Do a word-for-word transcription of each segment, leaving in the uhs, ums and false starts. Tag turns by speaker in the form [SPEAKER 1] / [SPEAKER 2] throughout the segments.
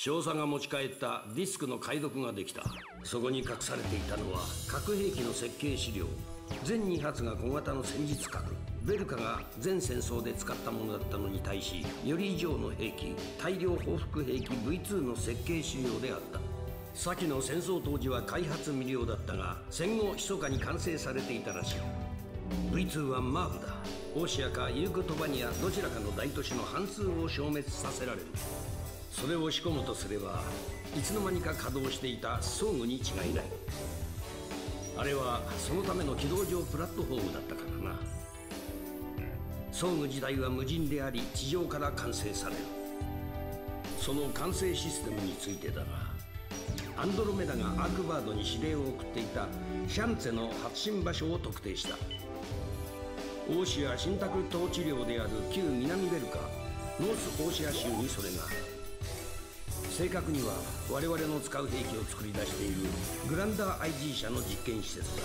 [SPEAKER 1] 少佐が持ち帰ったディスクの解読ができた。そこに隠されていたのは核兵器の設計資料。全に発が小型の戦術核ベルカが全戦争で使ったものだったのに対し、より以上の兵器、大量報復兵器 ブイツー の設計資料であった。先の戦争当時は開発未了だったが、戦後密かに完成されていたらしい。 ブイツー はマーブだ。オーシアかユークトバニアどちらかの大都市の半数を消滅させられる。それを仕込むとすれば、いつの間にか稼働していた装具に違いない。あれはそのための軌道上プラットフォームだったからな。装具自体は無人であり、地上から完成される。その完成システムについてだが、アンドロメダがアークバードに指令を送っていたシャンツェの発信場所を特定した。オーシア信託統治領である旧南ベルカ、ノースオーシア州にそれがある。正確には我々の使う兵器を作り出しているグランダー アイジー 社の実験施設だ。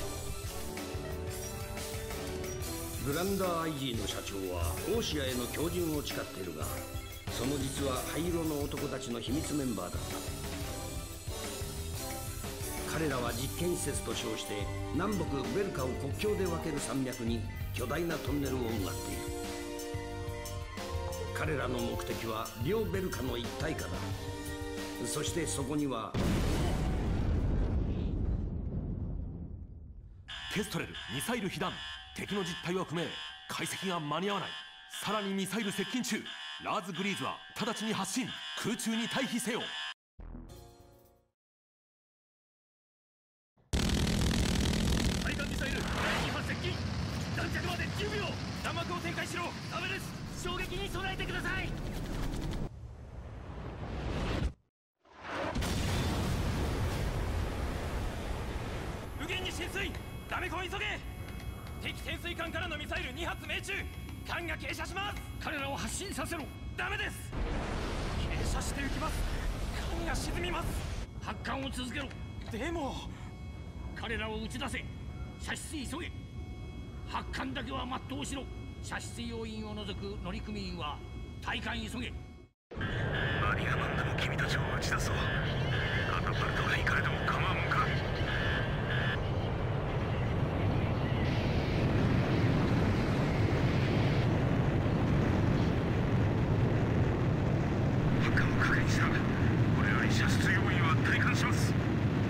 [SPEAKER 1] グランダー アイジー の社長はオーシアへの恭順を誓っているが、その実は灰色の男たちの秘密メンバーだった。彼らは実験施設と称して南北ベルカを国境で分ける山脈に巨大なトンネルを埋まっている。彼らの目的は両ベルカの一体化だ。そしてそこには
[SPEAKER 2] ケストレルミサイル被弾。敵の実態は不明。解析が間に合わない。さらにミサイル接近中。ラーズ・グリーズは直ちに発進。空中に退避せよ。
[SPEAKER 3] 対艦ミサイルだいに発接近。弾着までじゅうびょう。弾幕を展開しろ。ダメです。衝撃に備えてください。右舷に浸水。ダメコン急げ。敵潜水艦からのミサイルに発命中。艦が傾斜します。彼らを発進させろ。ダメです。傾斜していきます。艦が沈みます。発艦を続けろ。でも彼らを打ち出せ。射出急げ。発艦だけは全うしろ。射出要員を除く乗組員は対艦急げ。
[SPEAKER 4] 何が何でも君たちを打ち出そう。カタパルトが行かれても構わんもんか。発艦を確認した。これより射出要員は対艦します。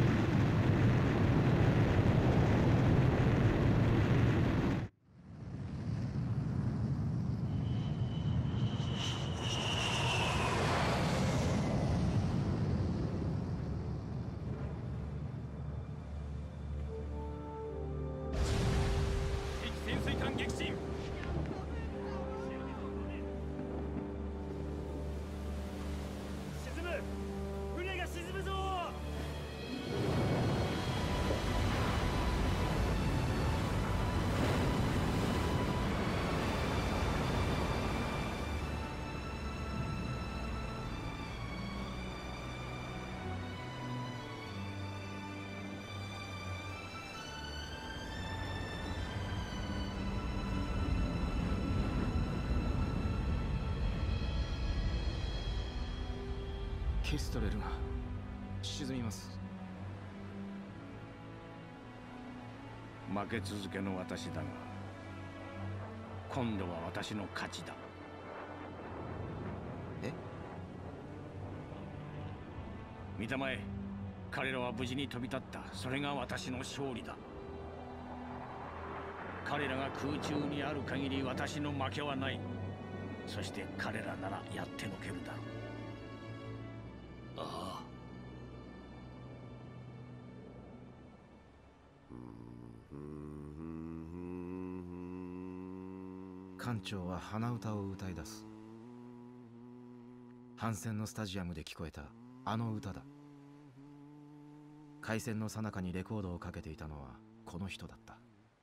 [SPEAKER 3] 潜水艦撃沈。沈む。船が沈むぞ。
[SPEAKER 5] ケストレルが沈みます。
[SPEAKER 6] 負け続けの私だが、今度は私の勝ちだ。
[SPEAKER 5] え？
[SPEAKER 6] 見たまえ、彼らは無事に飛び立った。それが私の勝利だ。彼らが空中にある限り私の負けはない。そして彼らならやってのけるだろう。
[SPEAKER 1] ああ。
[SPEAKER 5] 艦長は鼻歌を歌い出す。反戦のスタジアムで聞こえたあの歌だ。開戦の最中にレコードをかけていたのはこの人だった。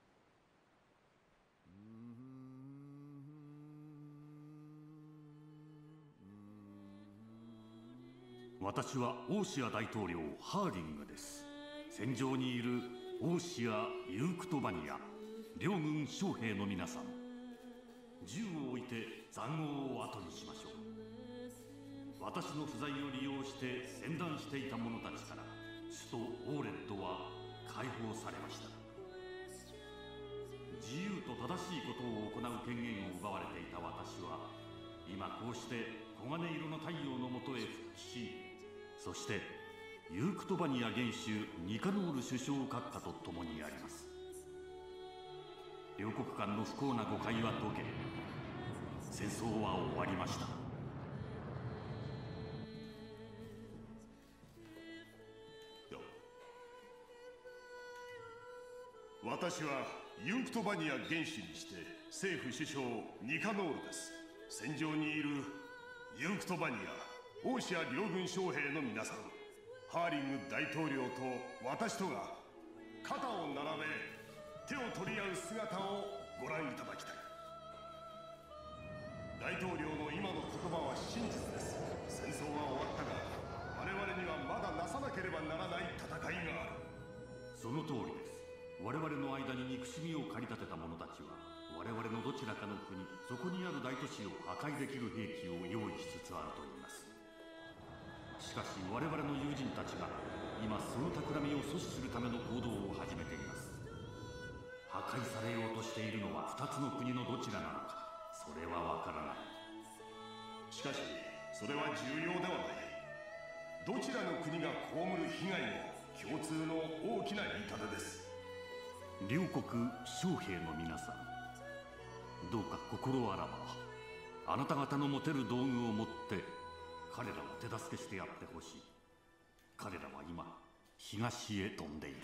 [SPEAKER 7] 私はオーシア大統領ハーディングです。戦場にいるオーシア・ユークトバニア両軍将兵の皆さん、銃を置いて塹壕を後にしましょう。 私の不在を利用して戦乱していた者たちから首都オーレッドは解放されました。自由と正しいことを行う権限を奪われていた私は今こうして黄金色の太陽のもとへ復帰し、そしてユークトバニア元首ニカノール首相閣下と共にあります。両国間の不幸な誤解は解け、戦争は終わりました。
[SPEAKER 8] 私はユークトバニア元首にして政府首相ニカノールです。戦場にいるユークトバニアオーシア両軍将兵の皆さん、ハーリング大統領と私とが肩を並べ手を取り合う姿をご覧いただきたい。大統領の今の言葉は真実です。戦争は終わったが我々にはまだなさなければならない戦いがある。
[SPEAKER 7] その通りです。我々の間に憎しみを駆り立てた者たちは我々のどちらかの国、そこにある大都市を破壊できる兵器を用意しつつあるといいます。しかし我々の友人たちが今その企みを阻止するための行動を始めています。破壊されようとしているのは二つの国のどちらなのか、それはわからない。
[SPEAKER 8] しかしそれは重要ではない。どちらの国が被る被害も共通の大きな痛手です。
[SPEAKER 7] 両国将兵の皆さん、どうか心あらばあなた方の持てる道具を持って彼らを手助けしてやってほしい。彼らは今東へ飛んでいる。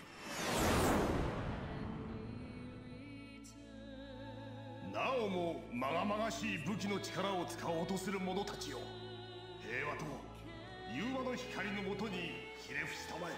[SPEAKER 8] なおもまがまがしい武器の力を使おうとする者たちよ、平和と融和の光のもとにひれ伏したまえ。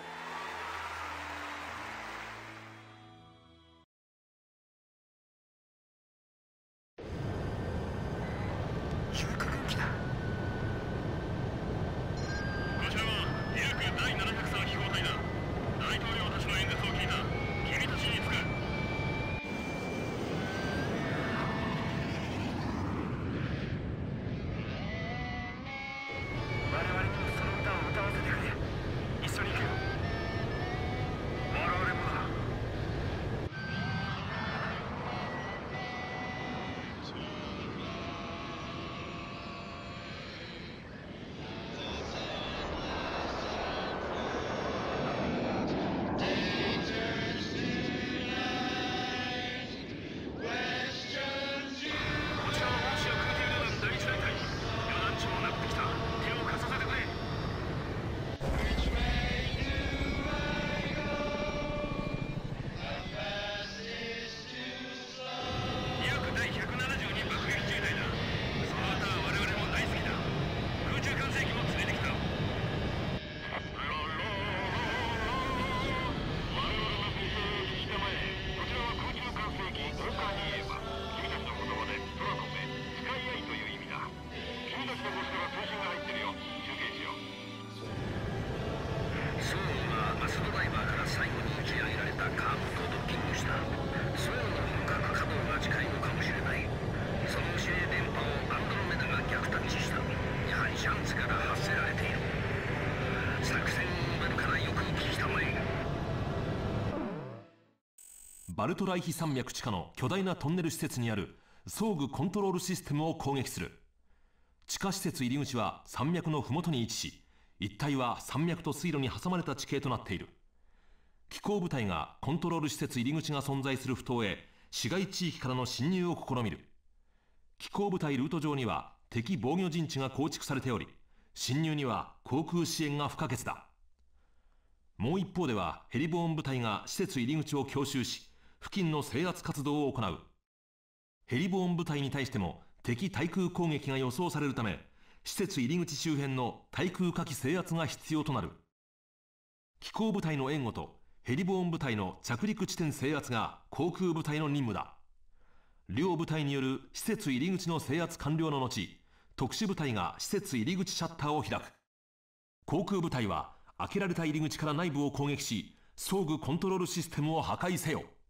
[SPEAKER 2] バルトライヒ山脈地下の巨大なトンネル施設にある装具コントロールシステムを攻撃する。地下施設入り口は山脈の麓に位置し、一帯は山脈と水路に挟まれた地形となっている。機甲部隊がコントロール施設入り口が存在する埠頭へ市街地域からの侵入を試みる。機甲部隊ルート上には敵防御陣地が構築されており、侵入には航空支援が不可欠だ。もう一方ではヘリボーン部隊が施設入り口を強襲し、付近の制圧活動を行う。ヘリボーン部隊に対しても敵対空攻撃が予想されるため、施設入り口周辺の対空火器制圧が必要となる。機甲部隊の援護とヘリボーン部隊の着陸地点制圧が航空部隊の任務だ。両部隊による施設入り口の制圧完了の後、特殊部隊が施設入り口シャッターを開く。航空部隊は開けられた入り口から内部を攻撃し、装具コントロールシステムを破壊せよ。